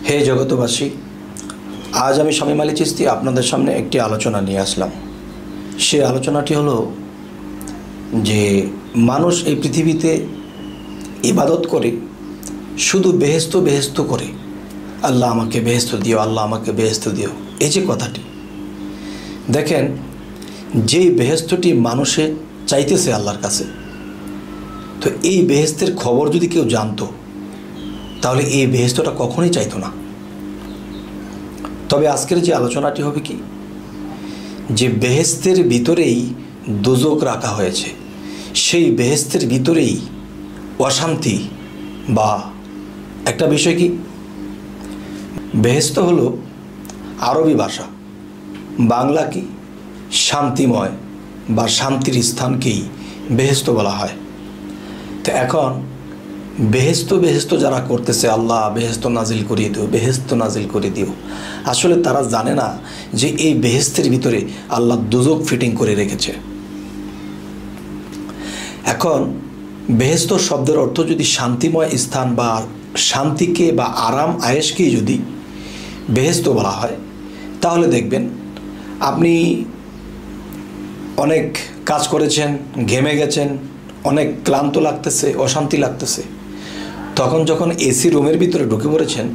হে জগতবাসী, আজ আমি শামীম আলী চিশতি আপনাদের সামনে একটি আলোচনা নিয়ে আসলাম। সে আলোচনাটি হলো যে মানুষ এই পৃথিবীতে ইবাদত করে, শুধু বেহেশত বেহেশত করে, আল্লাহ আমাকে বেহেশত দিও, আল্লাহ আমাকে বেহেশত দিও। এই যে কথাটি দেখেন, যেই বেহেশতটি মানুষে চাইতেছে আল্লাহর কাছে, তো এই বেহেশতের খবর যদি কেউ জানতো তাহলে এই বেহেশতটা কখনোই চাইতো না। তবে আজকের যে আলোচনাটি হবে কি, যে বেহেশতের ভিতরেই দোজখ রাখা হয়েছে, সেই বেহেশতের ভিতরেই অশান্তি বা একটা বিষয় কি, বেহেশত হলো আরবি ভাষা, বাংলা কি শান্তিময় বা শান্তির স্থানকেই বেহেশত বলা হয়। তো এখন বেহেশত যারা করতেছে, আল্লাহ বেহেশত নাজিল করিয়ে দিও, বেহেশত নাজিল করে দিও, আসলে তারা জানে না যে এই বেহেশতের ভিতরে আল্লাহ দোজখ ফিটিং করে রেখেছে। এখন বেহেশত শব্দের অর্থ যদি শান্তিময় স্থান বা শান্তিকে বা আরাম আয়েশকেই যদি বেহেশত বলা হয়, তাহলে দেখবেন আপনি অনেক কাজ করেছেন, ঘেমে গেছেন, অনেক ক্লান্ত লাগতেছে, অশান্তি লাগতেছে, তখন যখন এসি রুমের ভিতরে ঢুকে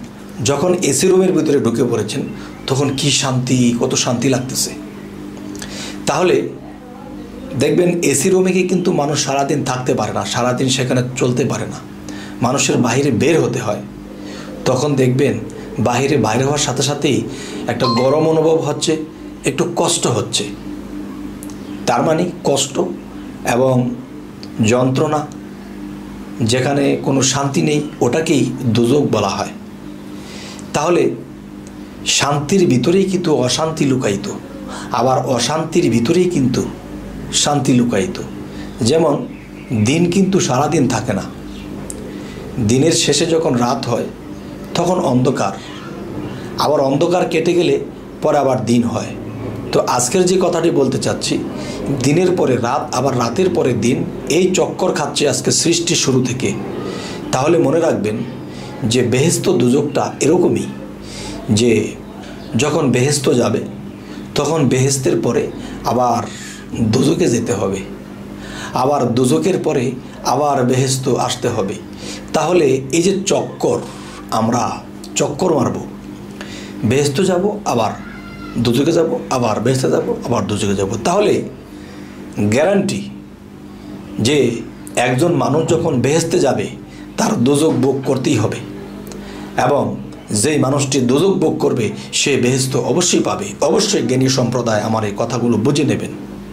পড়েছেন, তখন কি শান্তি, কত শান্তি লাগতেছে। তাহলে দেখবেন এসি রুমে গিয়ে কিন্তু মানুষ সারাদিন থাকতে পারে না, সারাদিন সেখানে চলতে পারে না, মানুষের বাইরে বের হতে হয়। তখন দেখবেন বাইরে হওয়ার সাথে সাথেই একটা গরম অনুভব হচ্ছে, একটু কষ্ট হচ্ছে। তার মানে কষ্ট এবং যন্ত্রণা, যেখানে কোনো শান্তি নেই, ওটাকেই দোজখ বলা হয়। তাহলে শান্তির ভিতরেই কিন্তু অশান্তি লুকায়িত, আবার অশান্তির ভিতরেই কিন্তু শান্তি লুকায়িত। যেমন দিন কিন্তু সারাদিন থাকে না, দিনের শেষে যখন রাত হয় তখন অন্ধকার, আবার অন্ধকার কেটে গেলে পরে আবার দিন হয়। তো আজকের যে কথাটি বলতে চাচ্ছি, দিনের পরে রাত, আবার রাতের পরে দিন, এই চক্কর খাচ্ছে আজকে সৃষ্টির শুরু থেকে। তাহলে মনে রাখবেন যে বেহেশত দোজখটা এরকমই, যে যখন বেহেশত যাবে তখন বেহেশতের পরে আবার দোজখে যেতে হবে, আবার দোজখের পরে আবার বেহেশত আসতে হবে। তাহলে এই যে চক্কর, আমরা চক্কর মারব, বেহেশত যাব, আবার দোজখে যাব, আবার বেহেশতে যাব, আবার দোজখে যাব। তাহলে গ্যারান্টি যে একজন মানুষ যখন বেহেশতে যাবে তার দোজখ ভোগ করতেই হবে, এবং যেই মানুষটি দোজখ ভোগ করবে সে বেহেশত অবশ্যই পাবে। অবশ্যই জ্ঞানী সম্প্রদায় আমার এই কথাগুলো বুঝে নেবেন।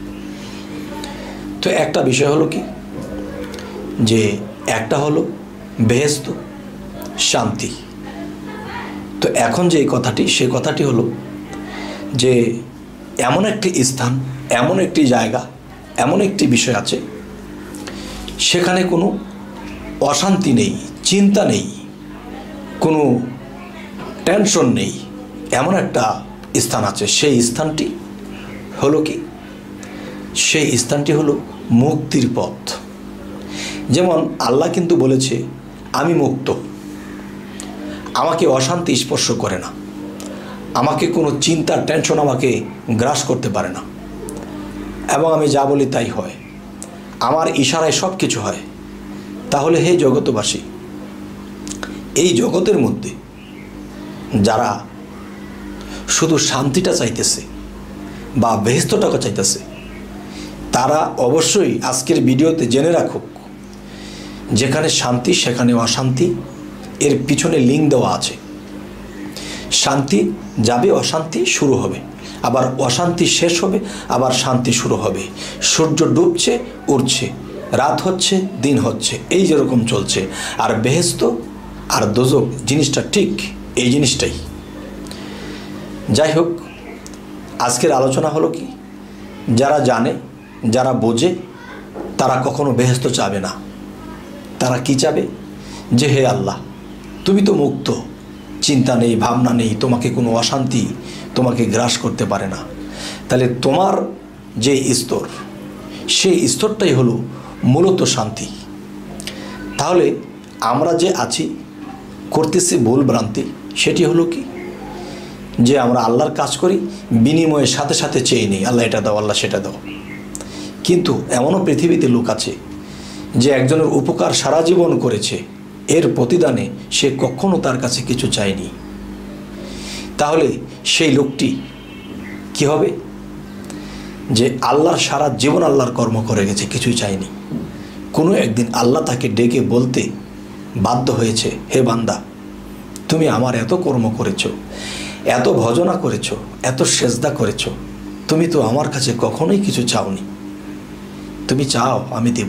তো একটা বিষয় হলো কি, যে একটা হলো বেহেশত শান্তি। তো এখন যে কথাটি, সে কথাটি হলো যে এমন একটি স্থান, এমন একটি জায়গা, এমন একটি বিষয় আছে, সেখানে কোনো অশান্তি নেই, চিন্তা নেই, কোনো টেনশন নেই, এমন একটা স্থান আছে। সেই স্থানটি হলো কি, সেই স্থানটি হলো মুক্তির পথ। যেমন আল্লাহ কিন্তু বলেছে, আমি মুক্ত, আমাকে অশান্তি স্পর্শ করে না, আমাকে কোনো চিন্তার টেনশন আমাকে গ্রাস করতে পারে না, এবং আমি যা বলি তাই হয়, আমার ইশারায় সব কিছু হয়। তাহলে হে জগতবাসী, এই জগতের মধ্যে যারা শুধু শান্তিটা চাইতেছে বা বেহেশতটাকে চাইতেছে, তারা অবশ্যই আজকের ভিডিওতে জেনে রাখুক, যেখানে শান্তি সেখানে অশান্তি, এর পিছনে লিঙ্ক দেওয়া আছে। শান্তি যাবে, অশান্তি শুরু হবে, আবার অশান্তি শেষ হবে, আবার শান্তি শুরু হবে। সূর্য ডুবছে, উঠছে, রাত হচ্ছে, দিন হচ্ছে, এই যেরকম চলছে। আর বেহেশত আর দোজখ জিনিসটা ঠিক এই জিনিসটাই। যাই হোক, আজকের আলোচনা হলো কি, যারা জানে, যারা বোঝে, তারা কখনো বেহেশত চাবে না। তারা কি চাবে, যে হে আল্লাহ, তুমি তো মুক্ত, চিন্তা নেই, ভাবনা নেই, তোমাকে কোনো অশান্তি তোমাকে গ্রাস করতে পারে না। তাহলে তোমার যে স্তর, সেই স্তরটাই হলো মূলত শান্তি। তাহলে আমরা যে আছি, করতেছি ভুল ভ্রান্তি, সেটি হলো কি, যে আমরা আল্লাহর কাজ করি, বিনিময়ে সাথে সাথে চেয়ে নিই আল্লাহ এটা দাও, আল্লাহ সেটা দাও। কিন্তু এমনও পৃথিবীতে লোক আছে যে একজনের উপকার সারা জীবন করেছে, এর প্রতিদানে সে কখনো তার কাছে কিছু চায়নি। তাহলে সেই লোকটি কি হবে? যে আল্লাহর সারা জীবন আল্লাহর কর্ম করে গেছে, কিছুই চায়নি। কোনো একদিন আল্লাহ তাকে ডেকে বলতে বাধ্য হয়েছে, হে বান্দা, তুমি আমার এত কর্ম করেছো, এত ভজনা করেছো, এত সেজদা করেছো, তুমি তো আমার কাছে কখনোই কিছু চাওনি, তুমি চাও আমি দেব।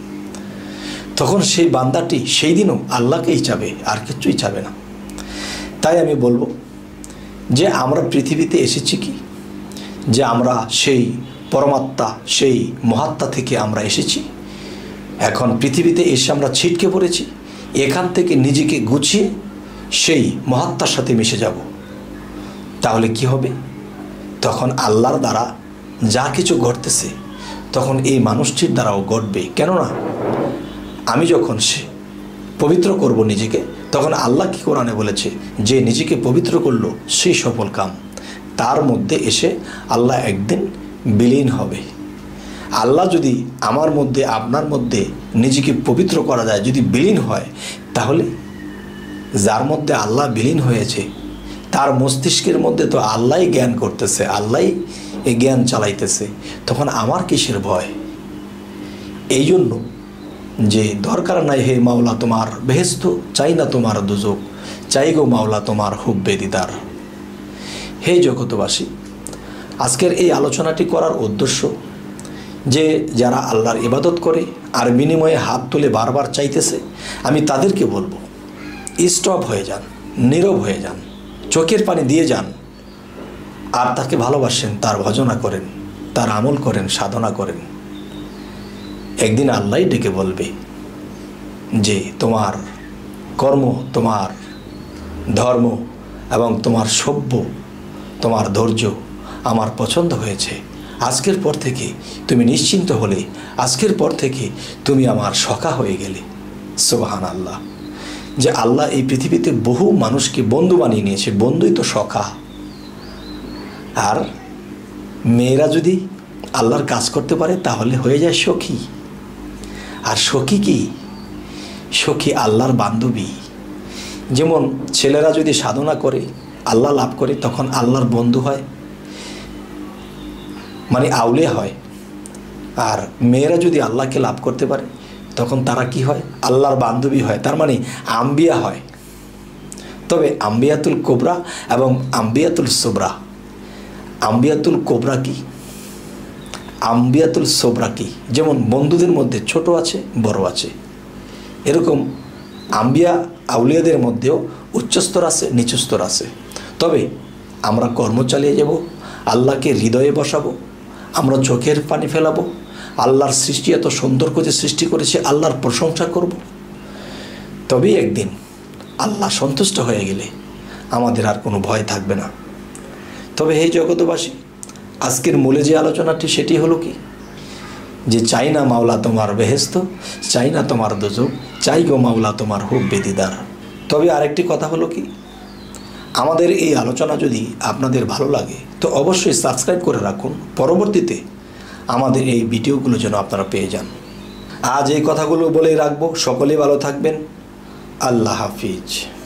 তখন সেই বান্দাটি সেই দিনও আল্লাহকেই চাবে, আর কিছুই চাবে না। তাই আমি বলবো যে আমরা পৃথিবীতে এসেছি কি, যে আমরা সেই পরমাত্মা, সেই মহাত্মা থেকে আমরা এসেছি। এখন পৃথিবীতে এসে আমরা ছিটকে পড়েছি, এখান থেকে নিজেকে গুছিয়ে সেই মহাত্মার সাথে মিশে যাব। তাহলে কি হবে? তখন আল্লাহর দ্বারা যা কিছু ঘটতেছে তখন এই মানুষটির দ্বারাও ঘটবে। কেননা আমি যখন সে পবিত্র করব নিজেকে, তখন আল্লাহ কি কোরআনে বলেছে যে নিজেকে পবিত্র করলো সেই সফল কাম, তার মধ্যে এসে আল্লাহ একদিন বিলীন হবে। আল্লাহ যদি আমার মধ্যে, আপনার মধ্যে নিজেকে পবিত্র করা যায়, যদি বিলীন হয়, তাহলে যার মধ্যে আল্লাহ বিলীন হয়েছে তার মস্তিষ্কের মধ্যে তো আল্লাহই জ্ঞান করতেছে, আল্লাহই এই জ্ঞান চালাইতেছে, তখন আমার কিসের ভয়? এই জন্য যে দরকার নাই হে মাওলা তোমার বেহেস্ত, চাই না তোমার দুজক, চাই গো মাওলা তোমার হুব্বে দিদার। হে জগতবাসী, আজকের এই আলোচনাটি করার উদ্দেশ্য যে যারা আল্লাহর ইবাদত করে আর বিনিময়ে হাত তুলে বারবার চাইতেছে, আমি তাদেরকে বলবো স্টপ হয়ে যান, নীরব হয়ে যান, চোখের পানি দিয়ে যান, আর তাকে ভালোবাসেন, তার ভজনা করেন, তার আমল করেন, সাধনা করেন। একদিন আল্লাহই ডেকে বলবে যে তোমার কর্ম, তোমার ধর্ম এবং তোমার সভ্য, তোমার ধৈর্য আমার পছন্দ হয়েছে। আজকের পর থেকে তুমি নিশ্চিন্ত হলে, আজকের পর থেকে তুমি আমার সখা হয়ে গেলে। সুবহানাল্লাহ। যে আল্লাহ এই পৃথিবীতে বহু মানুষকে বন্ধু বানিয়ে নিয়েছে, বন্ধুই তো সখা। আর মেয়েরা যদি আল্লাহর কাজ করতে পারে তাহলে হয়ে যায় সখী। আর সখী কি? সখী আল্লাহর বান্ধবী। যেমন ছেলেরা যদি সাধনা করে, আল্লাহ লাভ করে, তখন আল্লাহর বন্ধু হয়, মানে আউলিয়া হয়। আর মেয়েরা যদি আল্লাহকে লাভ করতে পারে তখন তারা কি হয়? আল্লাহর বান্ধবী হয়, তার মানে আম্বিয়া হয়। তবে আম্বিয়াতুল কোবরা এবং আম্বিয়াতুল সোবরা, আম্বিয়াতুল কোবরা কি, আম্বিয়াতুল সোবরা কি? যেমন বন্ধুদের মধ্যে ছোট আছে, বড় আছে, এরকম আম্বিয়া আউলিয়াদের মধ্যেও উচ্চস্তর আছে, নিচুস্তর আছে। তবে আমরা কর্ম চালিয়ে যাব, আল্লাহকে হৃদয়ে বসাবো, আমরা চোখের পানি ফেলাবো, আল্লাহর সৃষ্টি এত সুন্দর করে সৃষ্টি করেছে, আল্লাহর প্রশংসা করব। তবেই একদিন আল্লাহ সন্তুষ্ট হয়ে গেলে আমাদের আর কোনো ভয় থাকবে না। তবে হে জগতবাসী, আজকের মূলে যে আলোচনাটি সেটি হলো কি, যে চাই না মাওলা তোমার বেহেস্ত, চাই না তোমার দোজক, চাই গো মাওলা তোমার হুব্বে দিদার। তবে আরেকটি কথা হলো কি, আমাদের এই আলোচনা যদি আপনাদের ভালো লাগে তো অবশ্যই সাবস্ক্রাইব করে রাখুন, পরবর্তীতে আমাদের এই ভিডিওগুলো যেন আপনারা পেয়ে যান। আজ এই কথাগুলো বলেই রাখবো, সকলেই ভালো থাকবেন। আল্লাহ হাফিজ।